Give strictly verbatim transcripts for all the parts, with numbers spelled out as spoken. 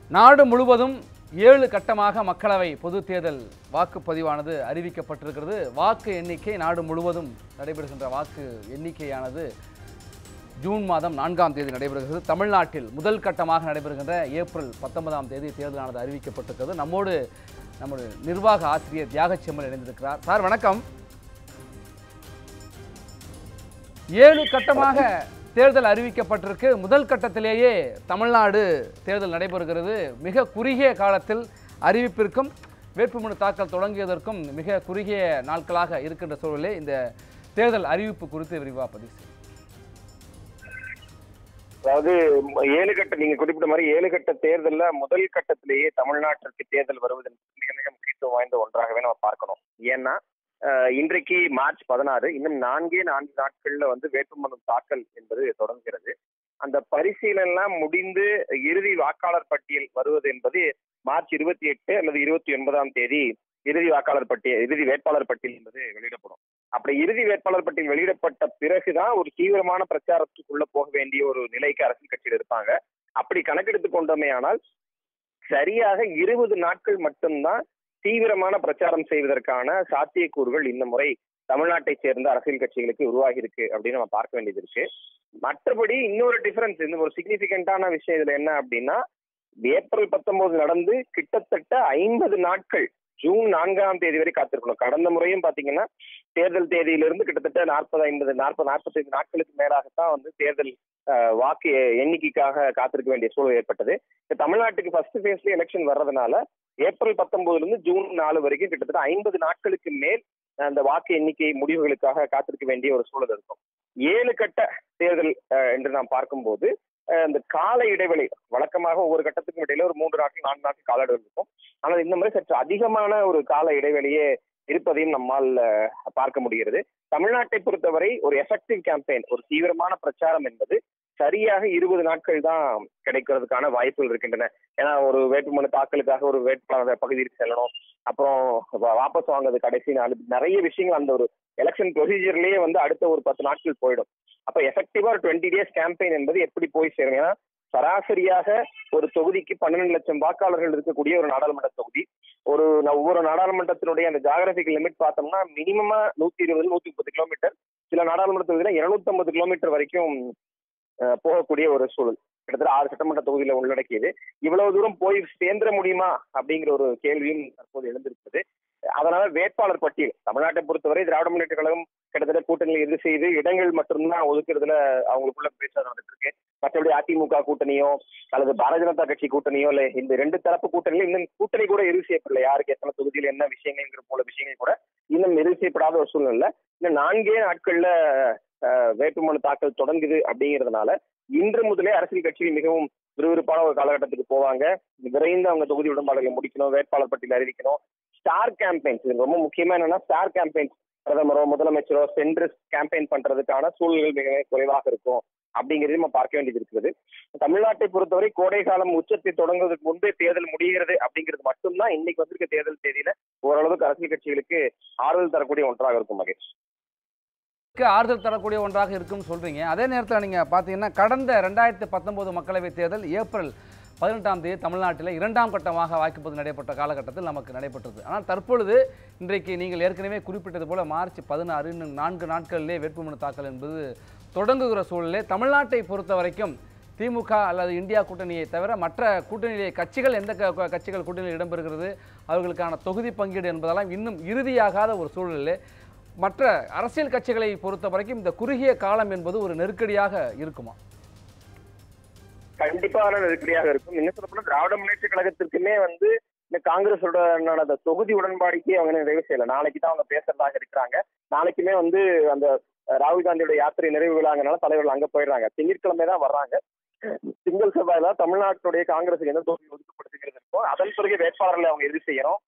நாடு முழுவதும் ஏழு கட்டமாக மக்களவை பொதுத் தேர்தல் வாக்குப்பதிவானது அறிவிக்கப்பட்டிருக்கிறது. வாக்கு எண்ணிக்கை நாடு முழுவதும் நடைபெறுகின்ற வாக்கு எண்ணிக்கையானது ஜூன் மாதம் நான்காம் தேதி நடைபெறுகிறது. தமிழ்நாட்டில் முதல் கட்டமாக நடைபெறுகின்ற ஏப்ரல் பத்தொன்பதாம் தேதி தேர்தலானது அறிவிக்கப்பட்டிருக்கிறது. நம்மோடு நம்முடைய நிர்வாக ஆசிரியர் தியாகச்செம்மல் இணைந்திருக்கிறார். சார் வணக்கம். ஏழு கட்டமாக தேர்தல் அறிவிக்கப்பட்டிருக்கு. முதல் கட்டத்திலேயே தமிழ்நாடு தேர்தல் நடைபெறுகிறது. மிக குறுகிய காலத்தில் அறிவிப்பிற்கும் வேட்புமனு தாக்கல் தொடங்கியதற்கும் மிக குறுகிய நாட்களாக இருக்கின்ற சூழலே இந்த தேர்தல் அறிவிப்பு குறித்து விரிவாக பதிவு செய்யும். அதாவது ஏழு கட்ட நீங்க குறிப்பிட்ட மாதிரி ஏழு கட்ட தேர்தல்ல முதல் கட்டத்திலேயே தமிழ்நாட்டிற்கு தேர்தல் வருவது மிக மிக முக்கியத்துவம் வாய்ந்த ஒன்றாகவே நம்ம பார்க்கணும். ஏன்னா இன்றைக்கு மார்ச் பதினாறு, இன்னும் நான்கே நான்கு நாட்கள்ல வந்து வேட்புமனு தாக்கல் என்பது தொடங்குகிறது. அந்த பரிசீலனை முடிந்து இறுதி வாக்காளர் பட்டியல் வருவது என்பது மார்ச் இருபத்தி எட்டு அல்லது இருபத்தி ஒன்பதாம் தேதி இறுதி வாக்காளர் பட்டியல் இறுதி வேட்பாளர் பட்டியல் என்பது வெளியிடப்படும். அப்படி இறுதி வேட்பாளர் பட்டியல் வெளியிடப்பட்ட பிறகுதான் ஒரு தீவிரமான பிரச்சாரத்துக்குள்ள போக வேண்டிய ஒரு நிலைக்கு அரசியல் கட்சியில் இருப்பாங்க. அப்படி கணக்கெடுத்து கொண்டோமே ஆனால் சரியாக இருபது நாட்கள் மட்டும்தான் தீவிரமான பிரச்சாரம் செய்வதற்கான சாத்தியக்கூறுகள் இந்த முறை தமிழ்நாட்டை சேர்ந்த அரசியல் கட்சிகளுக்கு உருவாகி இருக்கு அப்படின்னு நம்ம பார்க்க வேண்டியது இருக்கு. மற்றபடி இன்னொரு டிஃபரன்ஸ், இந்த ஒரு சிக்னிபிகண்டான விஷயம் இதுல என்ன அப்படின்னா, ஏப்ரல் பத்தொன்பது நடந்து கிட்டத்தட்ட ஐம்பது நாட்கள் ஜூன் நான்காம் தேதி வரை காத்திருக்கணும். கடந்த முறையும் பாத்தீங்கன்னா தேர்தல் தேதியிலிருந்து கிட்டத்தட்ட நாற்பது ஐம்பது நாற்பது நாற்பத்தி ஐந்து நாட்களுக்கு மேலாகத்தான் வந்து தேர்தல் வாக்கு எண்ணிக்கைக்காக காத்திருக்க வேண்டிய சூழல் ஏற்பட்டது. தமிழ்நாட்டுக்கு ஃபர்ஸ்ட் ஃபேஸ்ல எலெக்ஷன் வர்றதுனால ஏப்ரல் பத்தொன்பதுல இருந்து ஜூன் நாலு வரைக்கும் கிட்டத்தட்ட ஐம்பது நாட்களுக்கு மேல் அந்த வாக்கு எண்ணிக்கை முடிவுகளுக்காக காத்திருக்க வேண்டிய ஒரு சூழல் இருக்கும். ஏழு கட்ட தேர்தல் என்று நாம் பார்க்கும்போது இந்த கால இடைவெளி வழக்கமாக ஒவ்வொரு கட்டத்துக்கும் இடையில ஒரு மூன்று நாட்கள் நான்கு நாட்கள் கால இடைவெளி இருக்கும். ஆனால் இந்த மாதிரி சற்று அதிகமான ஒரு கால இடைவெளியே இருப்பதையும் நம்மால் பார்க்க முடிகிறது. தமிழ்நாட்டை பொறுத்தவரை ஒரு எஃபெக்டிவ் கேம்பெயின், ஒரு தீவிரமான பிரச்சாரம் என்பது சரியாக இருபது நாட்கள் தான் கிடைக்கிறதுக்கான வாய்ப்புகள் இருக்கின்றன. ஏன்னா ஒரு வேட்புமனு தாக்கலுக்காக ஒரு வேட்பாளர் பகுதிக்கு செல்லணும், அப்புறம் வாபஸ் வாங்குறது கடைசி நாள், நிறைய விஷயங்கள் அந்த ஒரு எலெக்ஷன் ப்ரொசீஜர்லயே வந்து அடுத்த ஒரு பத்து நாட்கள் போயிடும். அப்ப எஃபெக்டிவா ஒரு டுவெண்ட்டி டேஸ் கேம்பெயின் என்பது எப்படி போய் சேரும்? ஏன்னா சராசரியாக ஒரு தொகுதிக்கு பன்னிரெண்டு லட்சம் வாக்காளர்கள் இருக்கக்கூடிய ஒரு நாடாளுமன்ற தொகுதி, ஒரு ஒவ்வொரு நாடாளுமன்றத்தினுடைய அந்த ஜாகிரபிக்கல் லிமிட் பார்த்தோம்னா மினிமமா நூத்தி இருபது நூத்தி முப்பது கிலோமீட்டர், சில நாடாளுமன்ற தொகுதியில இருநூத்தி ஐம்பது கிலோமீட்டர் வரைக்கும் போகக்கூடிய ஒரு சூழல் கிட்டத்தட்ட ஆறு சட்டமன்ற தொகுதியில உள்ளடக்கியது. இவ்வளவு தூரம் போய் சேர்ந்துட முடியுமா அப்படிங்கிற ஒரு கேள்வியும் தற்போது எழுந்திருக்கிறது. அதனால வேட்பாளர் பட்டியல் தமிழ்நாட்டை பொறுத்தவரை திராவிட முன்னேற்ற கழகம் கிட்டத்தட்ட கூட்டணியில் இறுதி செய்து இடங்கள் மட்டும்தான் ஒதுக்குறதுல அவங்களுக்குள்ள பேச்சு நடந்துட்டு இருக்கு. மற்றபடி அதிமுக கூட்டணியோ அல்லது பாரதிய ஜனதா கட்சி கூட்டணியோ இல்ல இந்த ரெண்டு தரப்பு கூட்டணியில இன்னும் கூட்டணி கூட இறுதி செய்யப்படல. யாருக்கு எத்தனை தொகுதியில் என்ன விஷயங்கள்ங்கிற போல விஷயங்கள் கூட இன்னும் இறுதி செய்யப்படாத ஒரு சூழ்நிலை. இன்னும் நான்கே நாட்கள்ல வேட்புமனு தாக்கல் தொடங்குது அப்படிங்கிறதுனால இன்று முதலே அரசியல் கட்சிகள் மிகவும் விறுவிறுப்பான ஒரு காலகட்டத்துக்கு போவாங்க. விரைந்து அவங்க தொகுதி உடன்பாடுகளை முடிக்கணும், வேட்பாளர் பட்டியல் அறிவிக்கணும். ஸ்டார் கேம்பெயின்ஸ், இது ரொம்ப முக்கியமா என்னன்னா ஸ்டார் கேம்பெயின்ஸ், பிரதமரோ முதலமைச்சரோ சென்று கேம்பெயின் பண்றதுக்கான சூழல்கள் மிக குறைவாக இருக்கும் அப்படிங்கிறது நம்ம பார்க்க வேண்டியது இருக்கிறது. தமிழ்நாட்டை பொறுத்தவரை கோடை காலம் உச்சத்தை தொடங்குவதற்கு முன்பே தேர்தல் முடிகிறது அப்படிங்கிறது மட்டும்தான் இன்னைக்கு வந்திருக்க தேர்தல் தேதியில ஓரளவுக்கு அரசியல் கட்சிகளுக்கு ஆறுதல் தரக்கூடிய ஒன்றாக இருக்கும். மகேஷ், ஆறுதல் தரக்கூடிய ஒன்றாக இருக்கும் சொல்றீங்க. அதே நேரத்தில் நீங்க பாத்தீங்கன்னா கடந்த ரெண்டாயிரத்தி பத்தொன்பது மக்களவை தேர்தல் ஏப்ரல் பதினெட்டாம் தேதி தமிழ்நாட்டில் இரண்டாம் கட்டமாக வாக்குப்பதிவு நடைபெற்ற காலகட்டத்தில் நமக்கு நடைபெற்றது. ஆனால் தற்பொழுது இன்றைக்கு நீங்கள் ஏற்கனவே குறிப்பிட்டது போல மார்ச் பதினாறு இன்னும் நான்கு நாட்களிலே வேட்புமனு தாக்கல் என்பது தொடங்குகிற சூழலே தமிழ்நாட்டை பொறுத்த வரைக்கும் திமுக அல்லது இந்தியா கூட்டணியை தவிர மற்ற கூட்டணியிலே கட்சிகள் எந்த கட்சிகள் கூட்டணியில் இடம்பெறுகிறது, அவர்களுக்கான தொகுதி பங்கீடு என்பதெல்லாம் இன்னும் இறுதியாகாத ஒரு சூழலிலே மற்ற அரசியல் கட்சிகளை பொறுத்த வரைக்கும் இந்த குறுகிய காலம் என்பது ஒரு நெருக்கடியாக இருக்குமா? கண்டிப்பான நெருக்கடியாக இருக்கும். இன்னும் சொல்லப்போனா திராவிட முன்னேற்ற கழகத்திற்குமே வந்து இந்த காங்கிரஸோட தொகுதி உடன்பாடுக்கே அவங்க நிறைவு செய்யல. நாளைக்கு தான் அவங்க பேசுறதாக இருக்கிறாங்க. நாளைக்குமே வந்து அந்த ராகுல் காந்தியோட யாத்திரை நிறைவு விழாங்கனால தலைவர்கள் அங்க போயிடுறாங்க. திங்கட்கிழமை தான் வர்றாங்க. திங்கள் செவ்வாயில தமிழ்நாட்டுடைய காங்கிரஸுக்கு எந்த தொகுதி ஒதுக்கப்படுத்துகிறது இருக்கோ அதன் பிறகு வேட்பாளர்களை அவங்க இறுதி செய்யணும்.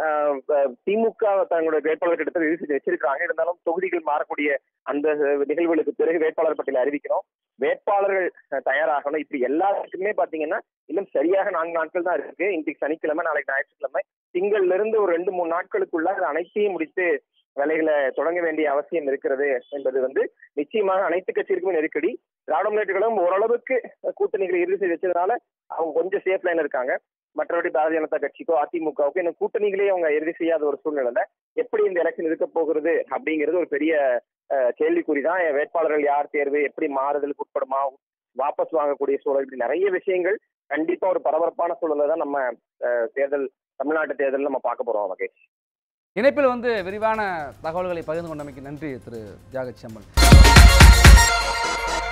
திமுக தங்களுடைய வேட்பாளர் கிட்ட இறுதி செஞ்சு வச்சிருக்காங்க. இருந்தாலும் தொகுதிகள் மாறக்கூடிய அந்த நிகழ்வுகளுக்கு பிறகு வேட்பாளர் பட்டியலை அறிவிக்கணும், வேட்பாளர்கள் தயாராகணும். இப்படி எல்லாத்துக்குமே பாத்தீங்கன்னா இன்னும் சரியாக நான்கு நாட்கள் தான் இருக்கு. இன்றைக்கு சனிக்கிழமை, நாளைக்கு ஞாயிற்றுக்கிழமை, திங்கள்ல இருந்து ஒரு ரெண்டு மூணு நாட்களுக்குள்ள அனைத்தையும் முடித்து வேலைகளை தொடங்க வேண்டிய அவசியம் இருக்கிறது என்பது வந்து நிச்சயமாக அனைத்து கட்சிகளுக்குமே நெருக்கடி. திராவிட முன்னேற்ற கழகம் ஓரளவுக்கு கூட்டணிகளை இறுதி செய்து வச்சதுனால அவங்க கொஞ்சம் சேஃப் லைன் இருக்காங்க. மற்றபடி பாரதிய ஜனதா கட்சிக்கோ அதிமுகவுக்கோ இன்னும் கூட்டணிகளே அவங்க இறுதி செய்யாத ஒரு சூழ்நிலை எப்படி இந்த எலெக்ஷன் இருக்க போகிறது அப்படிங்கிறது ஒரு பெரிய கேள்விக்குறிதான். வேட்பாளர்கள் யார் தேர்வு, எப்படி மாறுதலுக்கு உட்படுமா, வாபஸ் வாங்கக்கூடிய சூழல், இப்படி நிறைய விஷயங்கள் கண்டிப்பா ஒரு பரபரப்பான சூழலை தான் நம்ம தேர்தல் தமிழ்நாட்டு தேர்தல் நம்ம பார்க்க போறோம். மகேஷ், இணைப்பில் வந்து விரிவான தகவல்களை பகிர்ந்து கொண்டமைக்கு நன்றி திரு தியாகச்சி அம்மன்.